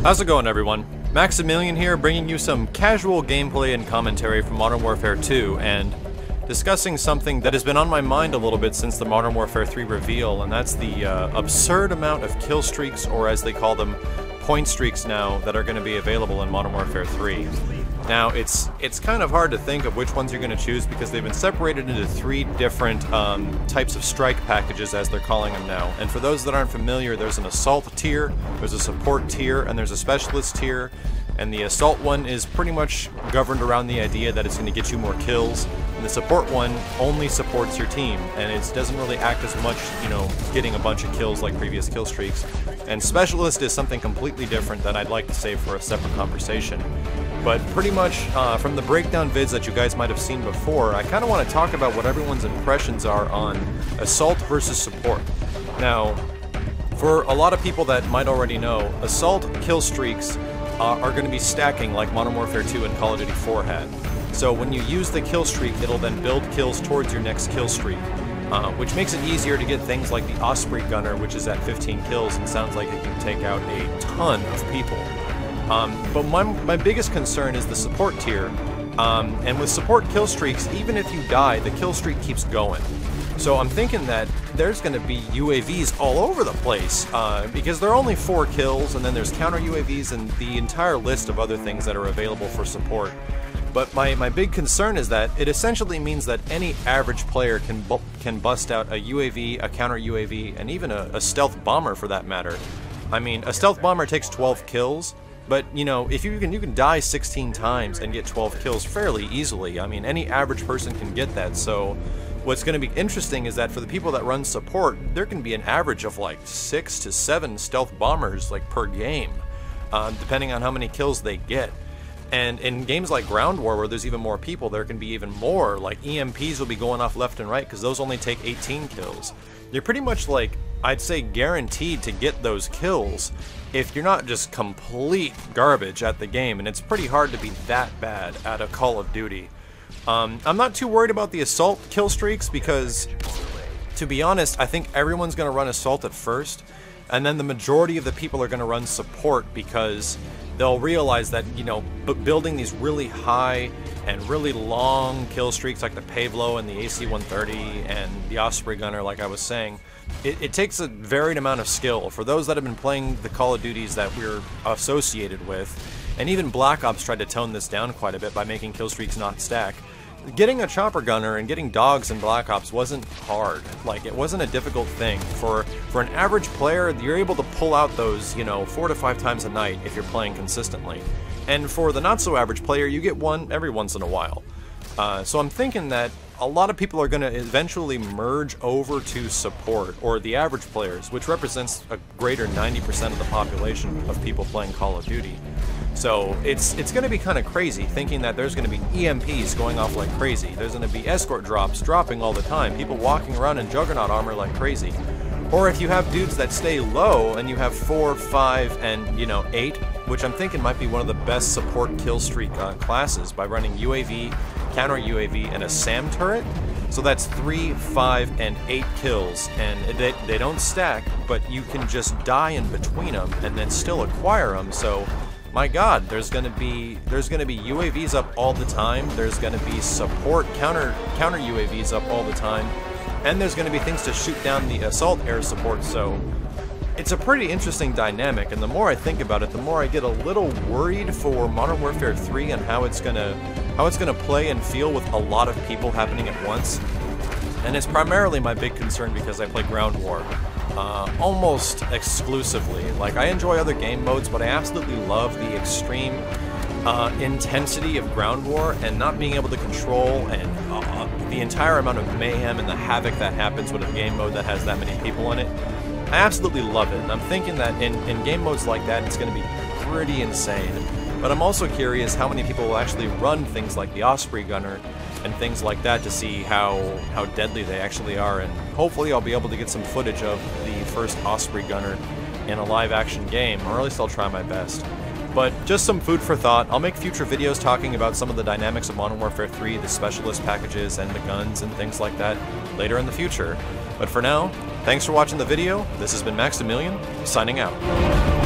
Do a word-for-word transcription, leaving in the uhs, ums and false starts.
How's it going, everyone? Maximilian here, bringing you some casual gameplay and commentary from Modern Warfare two, and discussing something that has been on my mind a little bit since the Modern Warfare three reveal, and that's the uh, absurd amount of kill streaks, or as they call them, point streaks now, that are going to be available in Modern Warfare three. Now, it's it's kind of hard to think of which ones you're going to choose because they've been separated into three different um, types of strike packages, as they're calling them now. And for those that aren't familiar, there's an assault tier, there's a support tier, and there's a specialist tier. And the assault one is pretty much governed around the idea that it's going to get you more kills. And the support one only supports your team, and it doesn't really act as much, you know, getting a bunch of kills like previous kill streaks. And specialist is something completely different that I'd like to save for a separate conversation. But pretty much, uh, from the breakdown vids that you guys might have seen before, I kind of want to talk about what everyone's impressions are on assault versus support. Now, for a lot of people that might already know, assault kill streaks uh, are going to be stacking like Modern Warfare two and Call of Duty four had. So when you use the kill streak, it'll then build kills towards your next kill streak, uh, which makes it easier to get things like the Osprey Gunner, which is at fifteen kills and sounds like it can take out a ton of people. Um, but my, my biggest concern is the support tier, um, and with support kill streaks, even if you die, the kill streak keeps going. So I'm thinking that there's going to be U A Vs all over the place, uh, because there are only four kills, and then there's counter U A Vs and the entire list of other things that are available for support. But my, my big concern is that it essentially means that any average player can bu can bust out a U A V, a counter U A V, and even a, a stealth bomber for that matter. I mean, a stealth bomber takes twelve kills, but, you know, if you can you can die sixteen times and get twelve kills fairly easily. I mean, any average person can get that. So what's going to be interesting is that for the people that run support, there can be an average of like six to seven stealth bombers like per game, uh, depending on how many kills they get. And in games like Ground War, where there's even more people, there can be even more. Like E M Ps will be going off left and right because those only take eighteen kills. You're pretty much like, I'd say, guaranteed to get those kills if you're not just complete garbage at the game, and it's pretty hard to be that bad at a Call of Duty. Um, I'm not too worried about the assault kill streaks because, to be honest, I think everyone's going to run assault at first, and then the majority of the people are going to run support because they'll realize that, you know, but building these really high and really long kill streaks like the Pavlo and the A C one thirty and the Osprey Gunner, like I was saying, it, it takes a varied amount of skill. For those that have been playing the Call of Duties that we're associated with, and even Black Ops tried to tone this down quite a bit by making kill streaks not stack, getting a chopper gunner and getting dogs in Black Ops wasn't hard. Like, it wasn't a difficult thing. For for an average player, you're able to pull out those, you know, four to five times a night if you're playing consistently. And for the not-so-average player, you get one every once in a while. Uh, so I'm thinking that a lot of people are going to eventually merge over to support, or the average players, which represents a greater ninety percent of the population of people playing Call of Duty. So it's it's going to be kind of crazy thinking that there's going to be E M Ps going off like crazy. There's going to be escort drops dropping all the time, people walking around in Juggernaut armor like crazy. Or if you have dudes that stay low and you have four, five, and, you know, eight, which I'm thinking might be one of the best support kill streak uh, classes by running U A V, counter U A V, and a SAM turret. So that's three, five, and eight kills, and they, they don't stack, but you can just die in between them and then still acquire them. So, my God, there's gonna be there's gonna be U A Vs up all the time. There's gonna be support counter counter U A Vs up all the time, and there's gonna be things to shoot down the assault air support. So it's a pretty interesting dynamic, and the more I think about it, the more I get a little worried for Modern Warfare three and how it's gonna how it's gonna play and feel with a lot of people happening at once. And it's primarily my big concern because I play Ground War uh, almost exclusively. Like, I enjoy other game modes, but I absolutely love the extreme uh, intensity of Ground War and not being able to control and uh, the entire amount of mayhem and the havoc that happens with a game mode that has that many people in it. I absolutely love it, and I'm thinking that in, in game modes like that, it's going to be pretty insane. But I'm also curious how many people will actually run things like the Osprey Gunner and things like that to see how, how deadly they actually are, and hopefully I'll be able to get some footage of the first Osprey Gunner in a live action game, or at least I'll try my best. But just some food for thought. I'll make future videos talking about some of the dynamics of Modern Warfare three, the specialist packages, and the guns and things like that later in the future. But for now, thanks for watching the video. This has been Maximilian, signing out.